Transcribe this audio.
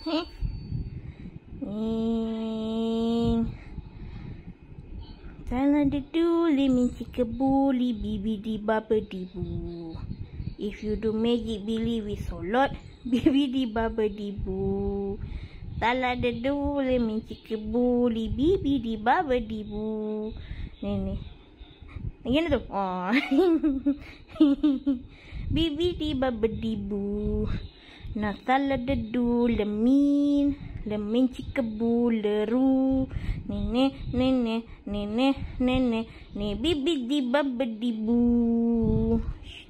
Salah duduli minci kebuli bibidi babadibu. If you do magic believe it's a lot bibidi babadibu. Salah duduli minci kebuli bibidi babadibu. Ni. Gimana tu? Oh. Bibidi babadibu. Nah salah dedu lemin cikebu leru nene bibidi babadibu.